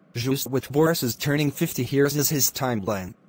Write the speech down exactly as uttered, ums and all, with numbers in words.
Just with Boris is turning fifty, here's is his timeline.